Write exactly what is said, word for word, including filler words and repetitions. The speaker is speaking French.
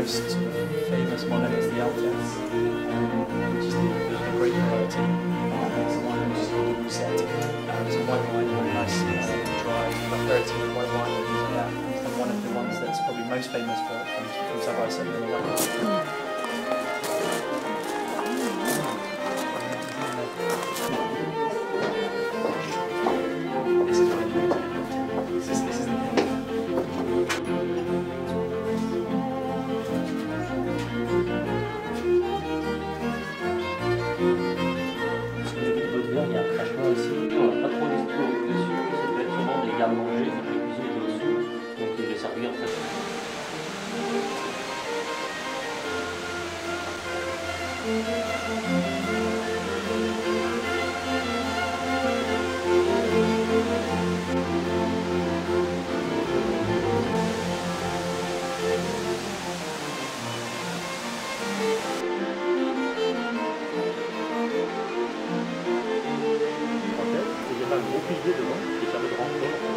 most sort of famous wine is the Alps, um, which is the, the, the great variety. Uh, it's a wine which is called the Lucey. Um, it's a white wine, really nice, uh, dry, about thirty white wine and things like that. And one of the ones that's probably most famous for, from, from Savoie, certainly on the white wine. Il y a un crachoir ici, on n'a pas trop d'histoire dessus, ça peut être souvent des garde-manger, donc la cuisine est au-dessus, donc il est servi en fait. Un gros pilier devant qui permet de rentrer.